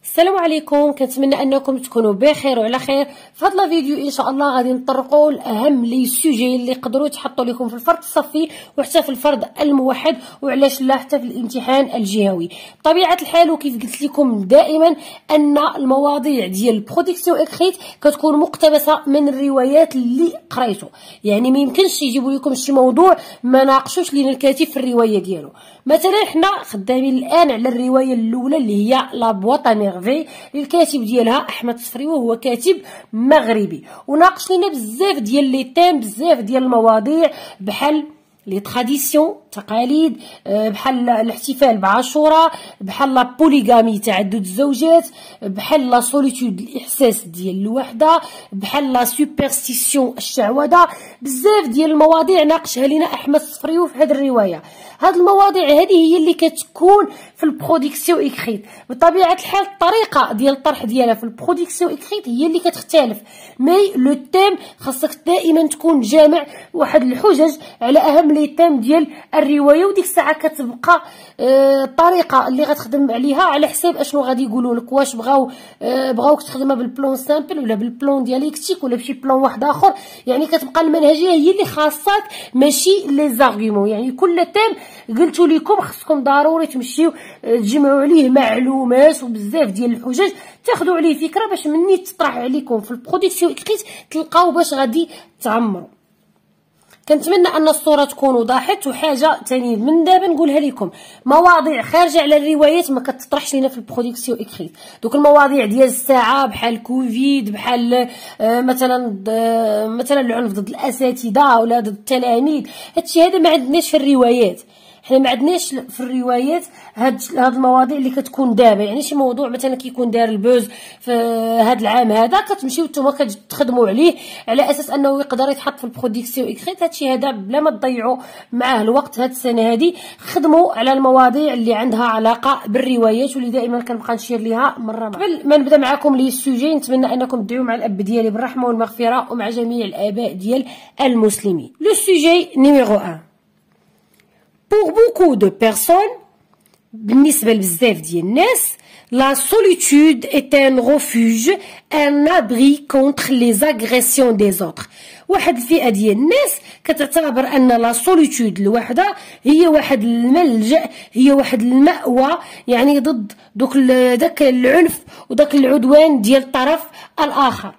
السلام عليكم، كنتمنى انكم تكونوا بخير وعلى خير. في هذا الفيديو ان شاء الله غادي نطرقوا لاهم لي سوجي اللي يقدروا يتحطوا لكم في الفرد الصفي وحتى في الفرد الموحد، وعلاش لا حتى في الامتحان الجهوي. بطبيعه الحال وكيف قلت لكم دائما ان المواضيع ديال البرودكسيون اكريت كتكون مقتبسه من الروايات اللي قريتو، يعني ما يمكنش يجيبوا لكم شي موضوع ما ناقشوش لينا الكاتب في الروايه ديالو. مثلا حنا خدامين الان على الروايه الاولى اللي هي لا بواط ا ميرفي، الكاتب ديالها احمد الصفريوي، وهو كاتب مغربي وناقش لنا بزاف ديال لي تيم، بزاف ديال المواضيع بحال لي تراديسيون تقاليد، بحال الاحتفال بعاشوراء، بحال لا بوليغامي تعدد الزوجات، بحال لا سوليتود الاحساس ديال الوحده، بحال لا سوبرستيسيون الشعوذه. بزاف ديال المواضيع ناقشها لنا احمد الصفريوي في هذه الروايه. هاد المواضيع هذه هي اللي كتكون في البرودكسيون اكريت. بطبيعه الحال الطريقه ديال الطرح ديالها في البرودكسيون اكريت هي اللي كتختلف، مي لو تيم خاصك دائما تكون جامع واحد الحجج على اهم لي تيم ديال الروايه، وديك الساعه كتبقى الطريقه اللي غتخدم عليها على حساب اشنو غادي يقولوا لك، واش بغاوك تخدمها بالبلون سامبل ولا بالبلون دياليكتيك ولا بشي بلون واحد اخر. يعني كتبقى المنهجيه هي اللي خاصك ماشي لي زارغيومون. يعني كل تيم قلت لكم خصكم ضروري تمشيو تجمعوا عليه معلومات وبزاف ديال الحجج تاخذوا عليه فكره باش مني تطرح عليكم في البرودكسيون اكريت تلقاو باش غادي تعمروا. كنتمنى ان الصوره تكون وضحت. وحاجه ثانيه من دابا نقولها لكم، مواضيع خارجه على الروايات ما كتطرحش لينا في البرودكسيون اكريت. دوك المواضيع ديال الساعه بحال كوفيد، بحال مثلا العنف ضد الاساتذه ولا ضد التلاميذ، هادشي هذا ما عندناش في الروايات. حنا ما عندناش في الروايات هاد المواضيع اللي كتكون دابا. يعني شي موضوع مثلا كيكون دار البوز في هاد العام هذا كتمشيو نتوما كتخدموا عليه على اساس انه يقدر يتحط في البرودكسيون اكريت. هادشي هذا بلا ما تضيعوا معاه الوقت. هاد السنه هذه خدموا على المواضيع اللي عندها علاقه بالروايات، واللي دائما كنبقى نشير ليها مره. قبل ما نبدا معكم لي السوجي نتمنى انكم تدعيو مع الاب ديالي بالرحمه والمغفره ومع جميع الاباء ديال المسلمين. لو سوجي نيميرو 1. Pour beaucoup de personnes, بالنسبة لبزاف ديال الناس، la solitude est un refuge, un abri contre les agressions des autres. واحد الفئة ديال الناس كتعتبر ان لا سوليتود الوحدة هي واحد الملجأ، هي واحد المأوى، يعني ضد داك العنف وداك العدوان ديال الطرف الآخر.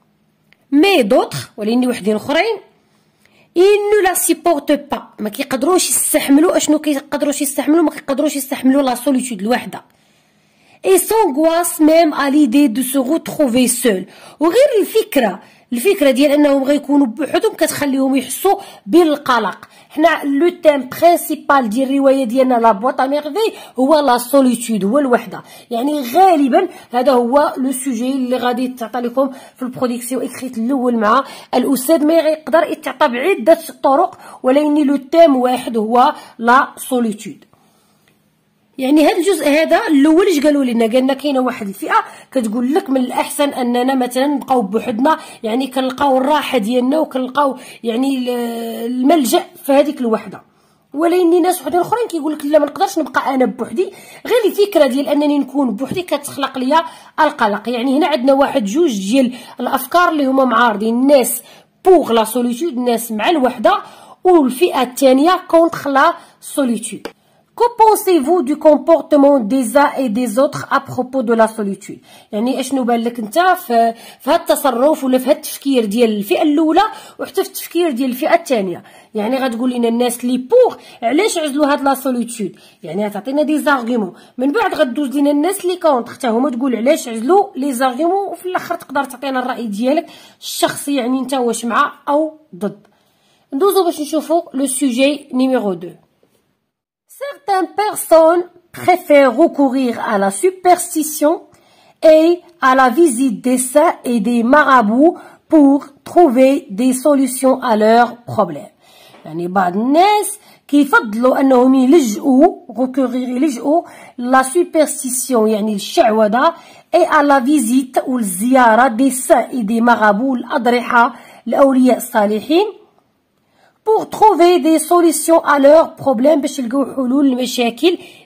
مي دوطخ ولكن وحدين اخرين ils ne la supportent pas، ما كيقدروش يستحملوا. اشنو كيقدروش يستحملوا؟ ما كيقدروش يستحملوا لا سوليتود الوحده. et s'angoissent même à l'idée de se retrouver seul. وغير الفكره ديال انهم غيكونوا بوحدهم كتخليهم يحسوا بالقلق. حنا لو تيم برينسيبال ديال الروايه ديالنا لا بواط ا ميرفي هو لا سوليتود، هو الوحده. يعني غالبا هذا هو لو سوجي اللي غادي تعطى لكم في البرودكسيون اكريت الاول مع الاستاذ. ما يقدر يتعطى بعده طرق، ولكن لو تيم واحد هو لا سوليتود. يعني هذا الجزء هذا الاول اش قالوا لنا؟ قالنا كاينه واحد الفئه كتقول لك من الاحسن اننا مثلا نبقاو بوحدنا، يعني كنلقاو الراحه ديالنا وكنلقاو يعني الملجا في هذيك الوحده. ولكن ناس وحدين اخرين كيقول لك لا ما نقدرش نبقى انا بوحدي. غير الفكره ديال انني نكون بوحدي كتخلق ليا القلق. يعني هنا عندنا واحد جوج ديال الافكار اللي هما معارضين، الناس بوغ لا سوليتود، الناس مع الوحده، والفئه الثانيه كونتر لا سوليتود. Que pensez-vous du comportement des uns et des autres à propos de la solitude؟ يعني اشنو بان لك انت في هذا التصرف ولا في هذا التفكير ديال الفئه الاولى وحتى في التفكير ديال الفئه الثانيه؟ يعني غتقول لنا الناس اللي بوغ علاش عزلوا هاد لا سوليتود، يعني غتعطينا دي زارغيمون. من بعد غدوز لنا الناس اللي كونتر حتى هما تقول علاش عزلوا لي زارغيمون، وفي الاخر تقدر تعطينا الراي ديالك الشخصي، يعني انت واش مع او ضد. ندوزو باش نشوفوا لو سوجي نيميرو 2. Certaines personnes préfèrent recourir à la superstition et à la visite des saints et des marabouts pour trouver des solutions à leurs problèmes. يعني بعض الناس كيفضلوا انهم يلجؤوا la superstition يعني الشعوذة et à la visite والزيارة des saints et des marabouts الأضرحة الأولياء الصالحين pour trouver des solutions à leurs problèmes باش يلقاو حلول لمشاكل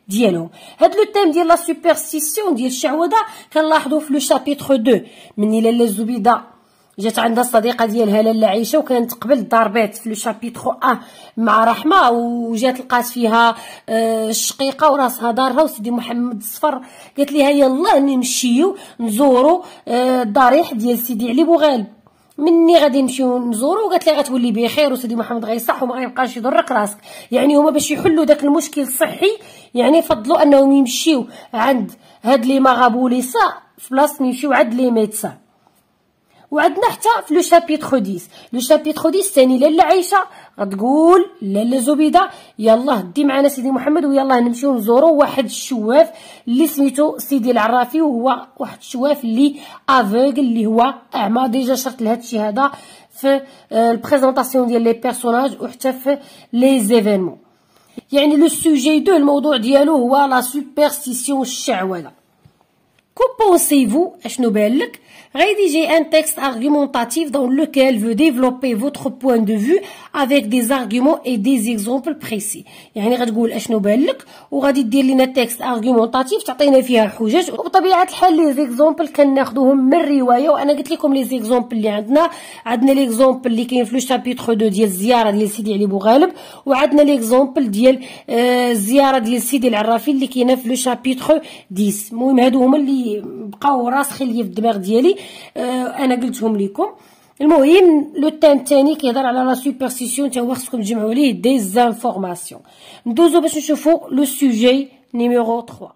ديالهم. هاد لو تيم ديال لا سوبرستيسيون ديال الشعوذه كنلاحظوا في لو شابيتر 2 من لاله الزبيده جات عندها الصديقه ديالها لاله عيشه، وكانت قبل ضربات في لو شابيتر 1 مع رحمه، وجات لقات فيها الشقيقه وراسها دارها، وسيدي محمد الصفر قالت ليها يلا نمشيو نزورو الضريح ديال سيدي علي بوغالب. مني غادي نمشيو نزورو، وقالت لي غتولي بخير وسيدي محمد غيصح وما غيبقاش يضرك راسك. يعني هما باش يحلوا داك المشكل الصحي يعني فضلوا انهم يمشيو عند هاد لي مغابوليسا في بلاصه يمشيو عند لي ميدسان. وعندنا حتى في لو شابيتر 10 لو شابيتر 10 ثاني لاله عايشه غتقول لاله زبيده يلا دي معنا سيدي محمد ويلا نمشيو نزورو واحد الشواف اللي سميتو سيدي العرافي، وهو واحد الشواف اللي افوغل اللي هو اعمى. ديجا شرت لهذا الشيء هذا في البريزونطاسيون ديال لي بيرسوناج وحتى في لي زيفينمون. يعني لو سوجي دو الموضوع ديالو هو لا سوبرستيسيون الشعوذه. كو بونسيفو اشنو بالك؟ Rédigez un texte argumentatif dans lequel vous développez votre point de vue avec des arguments et des exemples précis. يعني غتقول اشنو بالك وغادي دير لنا تكست ارغيومونطاتيف تعطينا فيها حجج، وبطبيعه الحال لي زيكزامبل كناخذوهم من الروايه. وانا قلت لكم لي زيكزامبل اللي عندنا ليكزامبل اللي كاين في لو شابيتر 2 ديال الزياره ديال سيدي علي بوغالب، وعندنا ليكزامبل ديال الزياره ديال سيدي العرافي اللي كاينه في لو شابيتر 10. المهم هادو هما اللي بقاو راسخين لي في الدماغ ديالي، انا قلتهم لكم. المهم لو تيم الثاني كيهضر على لا سوبرستيسيون، تا هو خصكم تجمعوا ليه دي زانفورماسيون. ندوزو باش نشوفوا لو سوجي نيميرو 3.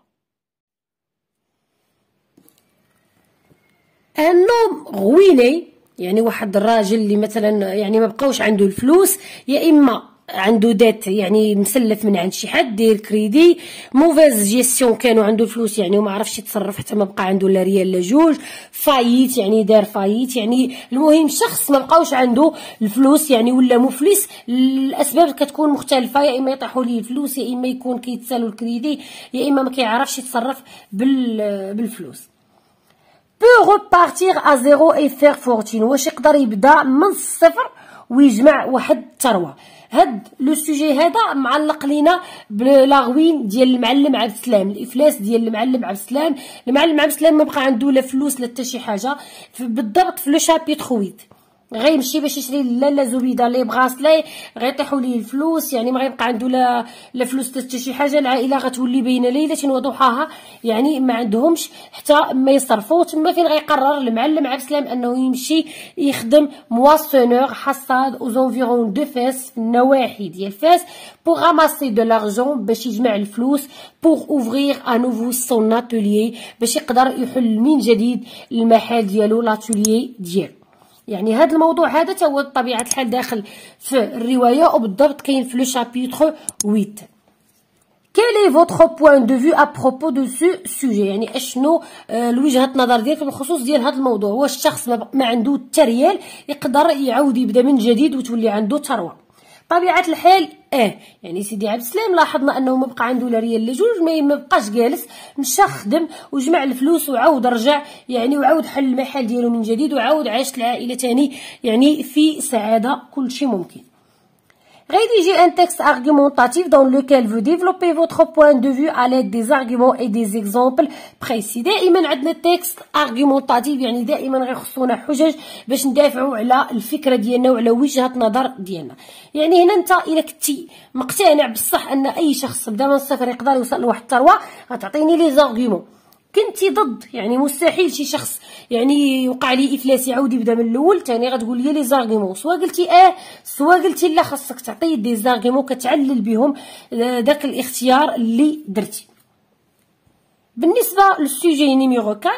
ان نوم غويني يعني واحد الراجل اللي مثلا يعني ما بقاوش عنده الفلوس، يا اما عنده ديت يعني مسلف من عند شي حد دير كريدي، موفيز جيستيون كانوا عنده الفلوس يعني وما عرفش يتصرف حتى ما بقى عنده لا ريال لا جوج، فايت يعني دار فايت. يعني المهم شخص ما بقاوش عنده الفلوس يعني ولا مفلس. الاسباب كتكون مختلفه، يا اما يطيحوا ليه الفلوس، يا اما يكون كيتسالو الكريدي، يا اما ما كيعرفش يتصرف بالفلوس. peut repartir à zéro et faire fortune. واش يقدر يبدا من الصفر ويجمع واحد الثروه. هاد لو سوجي هذا معلق لينا بلاغوين ديال المعلم عبد السلام، الافلاس ديال المعلم عبد السلام. المعلم عبد السلام ما بقى عنده لا فلوس لا حتى شي حاجه. بالضبط في لو شابيتر 8 غيمشي باش يشري لاله زبيده لي بغاسلي، غيطيحوا ليه الفلوس، يعني ما غيبقى عنده لا فلوس حتى شي حاجه. العائله غتولي بين ليله وضحاها، يعني ما عندهمش حتى ما يصرفوا. تما فين غيقرر المعلم عبد السلام انه يمشي يخدم مواسونور حصاد او زونفيرون دو فاس في النواحي ديال فاس بوغ راماسي دو لارجون باش يجمع الفلوس بوغ اوفرير ا نوفو سون اتوليي باش يقدر يحل من جديد المحل ديالو لاتوليي ديالو. يعني هذا الموضوع هذا تا هو بطبيعه الحال داخل في الروايه، وبالضبط كاين في لو شابيتر 8. Quel est votre point de vue à propos de ce sujet؟ يعني اشنو الوجهه النظر ديالك بخصوص ديال هذا الموضوع. واش الشخص ما عنده حتى ريال يقدر يعاود يبدا من جديد وتولي عنده ثروه؟ طبيعه الحال يعني سيدي عبد السلام لاحظنا انه ما بقى عنده لا ريال لا جوج، ما بقاش جالس، مشى خدم وجمع الفلوس وعاود رجع يعني وعاود حل المحل ديالو من جديد وعاود عاشت العائله تاني يعني في سعاده كلشي ممكن. Rédigez un texte argumentatif dans lequel vous développez votre point de vue à l'aide des arguments et des exemples précis. دائما عندنا تكست argumentatif، يعني دائما غيخصونا حجج باش ندافعوا على الفكره ديالنا وعلى وجهه نظر ديالنا. يعني هنا انت الا كنتي مقتنع بصح ان اي شخص بدا من الصفر يقدر يوصل لواحد الثروه، غتعطيني لي زارغيومون. كنتي ضد يعني مستحيل شي شخص يعني يوقع ليه افلاس يعاود يبدا من الاول، ثاني غتقول لي زارغيمون، سوا قلتي سوا قلتي لا، خاصك تعطي دي زارغيمون كتعلل بهم داك الاختيار اللي درتي. بالنسبه للسوجي نيميرو 4،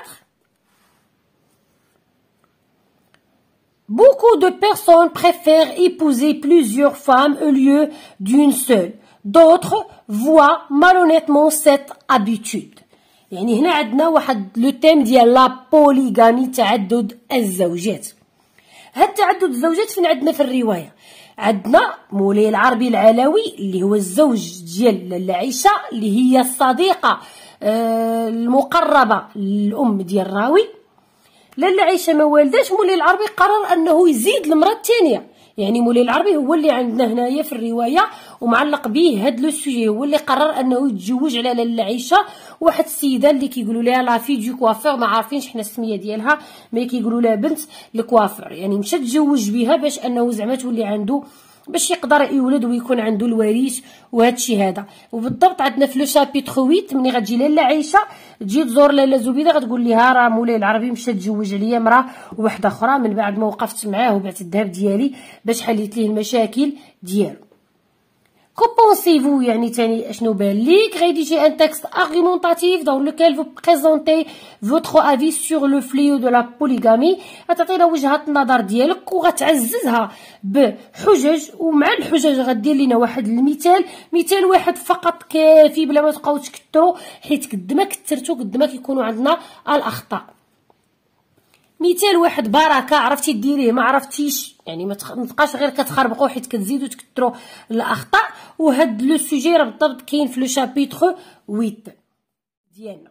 beaucoup de personnes préfèrent épouser plusieurs femmes au lieu d'une seule. D'autres voient malhonnêtement cette habitude. يعني هنا عندنا واحد لو تيم ديال لا بوليغامي، تعدد الزوجات. هاد تعدد الزوجات فين عندنا في الروايه؟ عندنا مولاي العربي العلوي اللي هو الزوج ديال لاله عيشه اللي هي الصديقه المقربه للام ديال الراوي. لاله عيشه ما والداش، مولاي العربي قرر انه يزيد المراه الثانيه، يعني مولاي العربي هو اللي عندنا هنايا في الروايه ومعلق به هاد لو سوجي، هو اللي قرر انه يتزوج على لاله عيشه واحد السيده اللي كيقولوا لها لا في دو كوافور، ما عارفينش حنا السميه ديالها، مي كيقولوا لها بنت الكوافور. يعني مشى تزوج بها باش انه زعما تولي عنده باش يقدر يولد ويكون عنده الوريث وهادشي هذا. وبالضبط عندنا في لو شابيتر 8 ملي غتجي لاله عيشه تجي تزور لاله زبيده غتقول لها راه مولاي العربي مشى تزوج عليا مراه وحده اخرى من بعد ما وقفت معاه وبعت الذهب ديالي باش حليت ليه المشاكل ديالو. Que pensez-vous يعني تاني اشنو بان ليك؟ rédiger un texte argumentatif dans lequel vous présentez votre avis sur le fléau de la polygamie. غتعطينا وجهة النظر ديالك وغتعززها بحجج، ومع الحجج غدير لينا واحد المثال، مثال واحد فقط كافي بلا ما تبقاو تكثروا، حيت قد ما كثرتوا قد ما كيكونوا عندنا الاخطاء. مثال واحد بركه عرفتي ديريه ما عرفتيش يعني ما تبقاش غير كتخربقوا حيت كتزيدوا تكثروا الاخطاء. وهاد لو سوجي راه بالضبط كاين في لو شابيتر 8 ديالنا.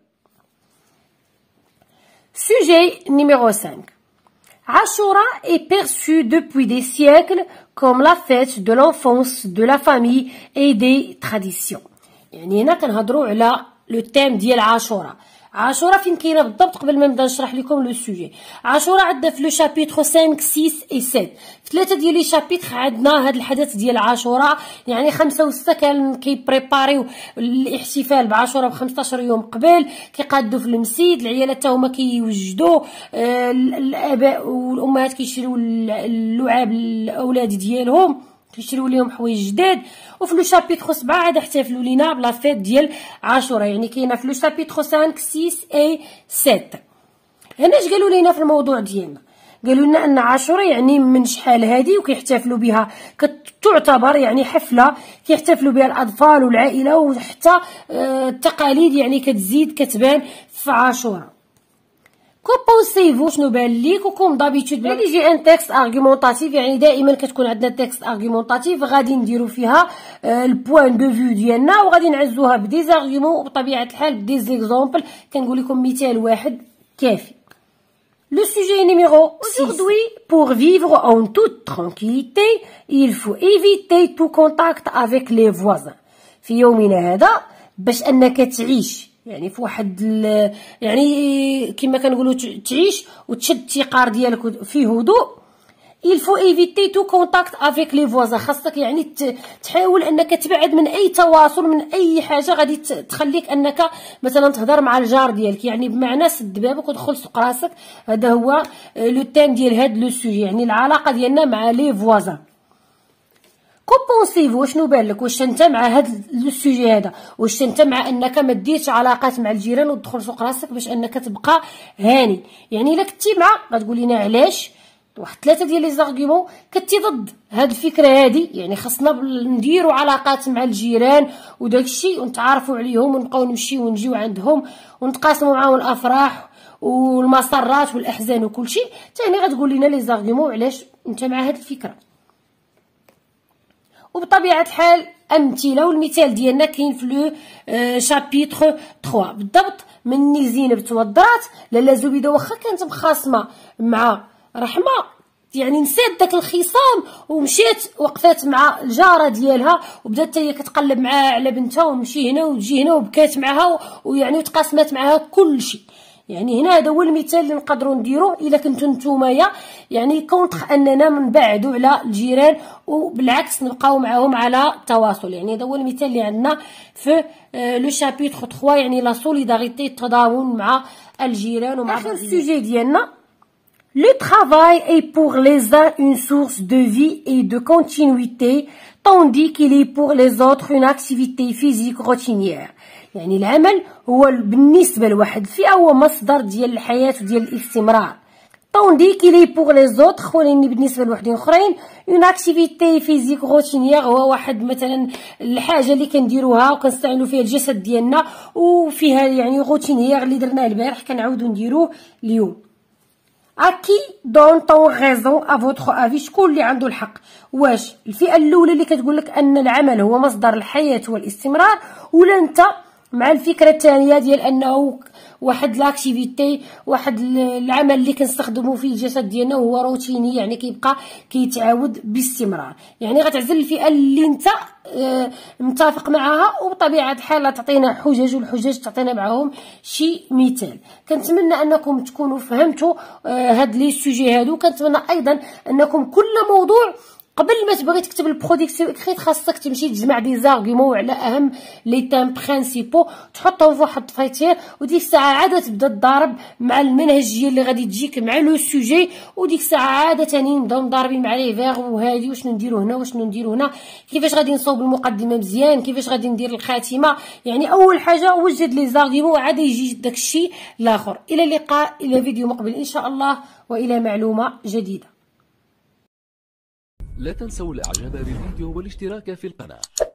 Sujet numéro 5. Ashura est perçu depuis des siècles comme la fête de l'enfance, de la famille et des traditions. يعني هنا كنهضروا على لو تيم ديال عاشوراء. عاشوراء فين كاينه بالضبط قبل ما نبدا نشرح لكم لو سوجي. عاشوراء عندنا في لو شابيتر 5 6 و 7. في ثلاثه ديال لي شابيتر عندنا هذا الحدث ديال عاشوراء، يعني 5 و 6 كان كيبريباريو الاحتفال بعاشوراء ب 15 يوم قبل، كيقادوا في المسجد، العيالات حتى هما كيوجدوا، الاباء والامهات كيشريو اللعاب للاولاد ديالهم، كيشريو ليهم حوايج جداد. وفي لو شابيتر 7 عاد احتفلوا لينا بلا فيت ديال عاشوراء، يعني كاينه في لو شابيتر 5 6 و 7. هنا اش قالوا لينا في الموضوع ديالنا؟ قالوا لنا ان عاشوراء يعني من شحال هادي وكيحتفلوا بها، كتعتبر يعني حفله كيحتفلوا بها الاطفال والعائله، وحتى التقاليد يعني كتزيد كتبان في عاشوراء. كو بونسيفو شنو بان ليك؟ وكم دابيتود بلا يجي ان تكست ارغيومونطاتيف، يعني دائما كتكون عندنا تكست ارغيومونطاتيف غادي نديرو فيها البوان دو فيو ديالنا وغادي نعزوها بدي زارغيومون وبطبيعه الحال بدي زيكزامبل. كنقول لكم مثال واحد كافي. Le sujet numéro 6. Aujourd'hui, pour vivre en toute tranquillité, il faut éviter tout contact avec les voisins. في يومنا هذا باش انك تعيش يعني في واحد يعني كما كنقولوا تعيش وتشد التيقار ديالك في هدوء. il faut éviter tout contact avec les voisins. خاصك يعني تحاول انك تبعد من اي تواصل من اي حاجه غادي تخليك انك مثلا تهضر مع الجار ديالك، يعني بمعنى سد بابك ودخل سوق راسك. هذا هو لو تيم ديال هاد لو سوجي، يعني العلاقه ديالنا مع لي فوازان. كو بونسيفو شنو بان لك؟ واش انت مع هاد لو سوجي هذا؟ واش انت مع انك ما ديرش علاقات مع الجيران وتدخل سوق راسك باش انك تبقى هاني؟ يعني الا كنتي مع غتقول لنا علاش واحد 3 ديال لي زارغيومون كنتي ضد هاد الفكره هادي. يعني خاصنا نديروا علاقات مع الجيران وداكشي ونتعارفوا عليهم ونبقاو نمشيو ونجيو عندهم ونتقاسموا معاهم الافراح والمسرات والاحزان وكلشي. ثاني غتقول لنا لي زارغيومون علاش انت مع هاد الفكره. وبطبيعه الحال امثله، والمثال ديالنا كاين في لو شابيتر 3 بالضبط. مني زينب توضرات لاله زبيده واخا كانت مخاصمه مع رحمه يعني نسات داك الخصام ومشات وقفات مع الجاره ديالها وبدات حتى هي كتقلب معاها على بنتها ومشي هنا وتجي هنا وبكات معاها ويعني وتقاسمات معاها كلشي. يعني هنا هذا هو المثال اللي نقدروا نديروه الا كنتو نتومايا يعني كونطخ اننا نبعدوا على الجيران وبالعكس نبقاو معاهم على تواصل. يعني هذا هو المثال اللي عندنا في لو شابيتر 3، يعني لا سوليداريتي التضامن مع الجيران ومع اخر السوجي ديالنا. Le travail est pour les uns une source de vie et de continuité, tandis qu'il est pour les autres une activité physique routinière. يعني العمل هو بالنسبة لواحد الفئة هو مصدر ديال الحياة وديال الاستمرار. tandis qu'il est pour les autres ولكن بالنسبة لوحدين اخرين une activité physique routinière هو واحد مثلا الحاجة اللي كنديروها وكنستعملوا فيها الجسد ديالنا وفيها يعني روتينيير اللي درناه البارح كنعاودوا نديروه اليوم. À qui donne-t-on raison à votre avis؟ شكون اللي عنده الحق؟ واش الفئة الأولى اللي كتقول لك أن العمل هو مصدر الحياة والاستمرار، ولا أنت مع الفكرة الثانية ديال أنه واحد لاكتيفيتي، واحد العمل اللي كنستخدمو فيه الجسد ديالنا وهو روتيني، يعني كيبقى كيتعاود باستمرار. يعني غتعزل الفئه اللي انت متفق معها، وبطبيعه الحال تعطينا حجج، والحجج تعطينا معاهم شي مثال. كنتمنى انكم تكونوا فهمتوا هاد لي سوجي هادو. كنتمنى ايضا انكم كل موضوع قبل ما تبغي تكتب البرودكسيون اكريت خاصك تمشي تجمع دي زارغيومون على اهم لي تام برينسيبو، تحطهم في واحد الفايتير، وديك الساعه عاد تبدا تضارب مع المنهجيه اللي غادي تجيك مع لو سوجي، وديك الساعه عاد ثاني نبداو مضاربين مع لي فيغ وهادي وشنو نديرو هنا وشنو نديرو هنا، كيفاش غادي نصوب المقدمه مزيان، كيفاش غادي ندير الخاتمه. يعني اول حاجه وجد لي زارغيومون عاد يجي داكشي الاخر. الى اللقاء، الى فيديو مقبل ان شاء الله، والى معلومه جديده. لا تنسوا الاعجاب بالفيديو والاشتراك في القناة.